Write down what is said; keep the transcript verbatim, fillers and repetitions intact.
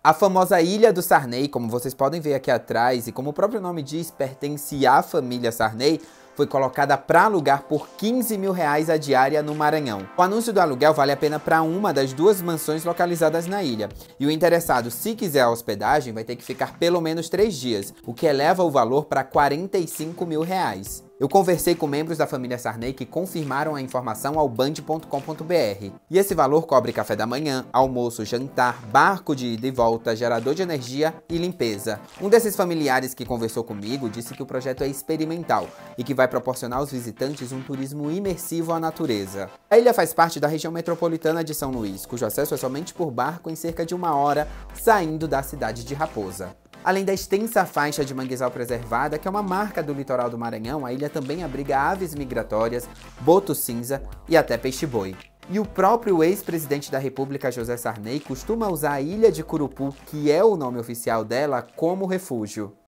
A famosa Ilha do Sarney, como vocês podem ver aqui atrás, e como o próprio nome diz, pertence à família Sarney, foi colocada para alugar por quinze mil reais a diária no Maranhão. O anúncio do aluguel vale a pena para uma das duas mansões localizadas na ilha. E o interessado, se quiser a hospedagem, vai ter que ficar pelo menos três dias, o que eleva o valor para quarenta e cinco mil reais. Eu conversei com membros da família Sarney que confirmaram a informação ao band ponto com ponto br. E esse valor cobre café da manhã, almoço, jantar, barco de ida e volta, gerador de energia e limpeza. Um desses familiares que conversou comigo disse que o projeto é experimental e que vai proporcionar aos visitantes um turismo imersivo à natureza. A ilha faz parte da região metropolitana de São Luís, cujo acesso é somente por barco em cerca de uma hora, saindo da cidade de Raposa. Além da extensa faixa de manguezal preservada, que é uma marca do litoral do Maranhão, a ilha também abriga aves migratórias, boto cinza e até peixe-boi. E o próprio ex-presidente da República, José Sarney, costuma usar a Ilha de Curupu, que é o nome oficial dela, como refúgio.